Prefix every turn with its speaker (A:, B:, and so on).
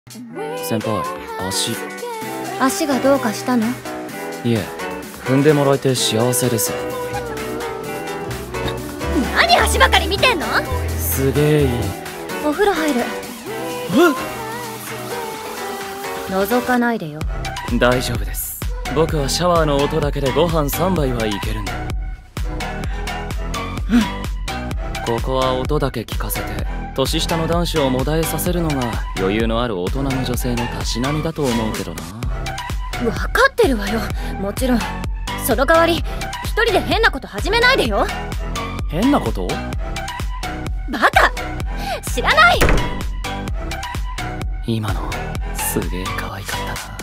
A: 先輩、
B: 足がどうかしたの？
A: いえ、踏んでもらえて幸せです。
B: 何足ばかり見てんの？
A: すげえいい。
B: お風呂入る。覗かないでよ。
A: 大丈夫です。僕はシャワーの音だけでご飯3杯はいけるんで。ここは音だけ聞かせて年下の男子をもだえさせるのが余裕のある大人の女性のたしなみだと思うけどな。
B: 分かってるわよ、もちろん。その代わり一人で変なこと始めないでよ。
A: 変なこと？
B: バカ！知らない！
A: 今のすげえ可愛かったな。